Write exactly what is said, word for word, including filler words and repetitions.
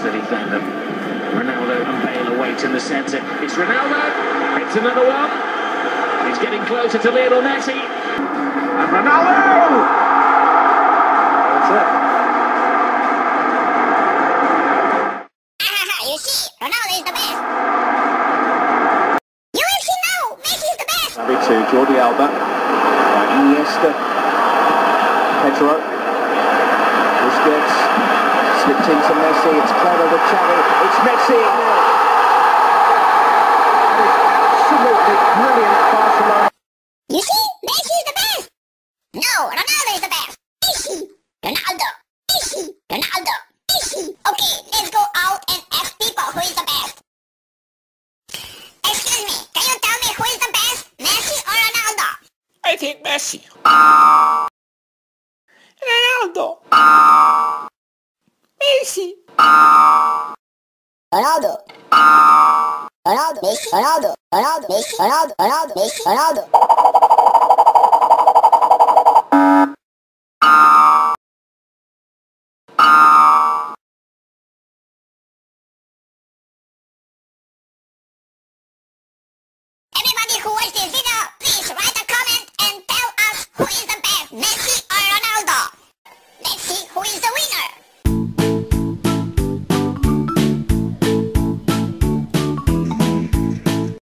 that he found them. Ronaldo and Bale await in the centre. It's Ronaldo. It's another one. He's getting closer to Lionel Messi. And Ronaldo! That's it. You see, Ronaldo is the best. You will see now, Messi is the best. Xavi to Jordi Alba. Right, Iniesta. Pedro. Busquets. Slipped into Messi. It's clever with Xavi. It's Messi. Absolutely brilliant Barcelona. You see, Messi is the best. No, Ronaldo is the best. Messi. Ronaldo. Messi. Ronaldo. Messi. Okay, let's go out and ask people who is the best. Excuse me, can you tell me who is the best, Messi or Ronaldo? I think Messi. Ronaldo. Messi. Ronaldo. Ronaldo. Messi. Ronaldo. Ronaldo. Messi. Ronaldo. Ronaldo. Messi. Ronaldo.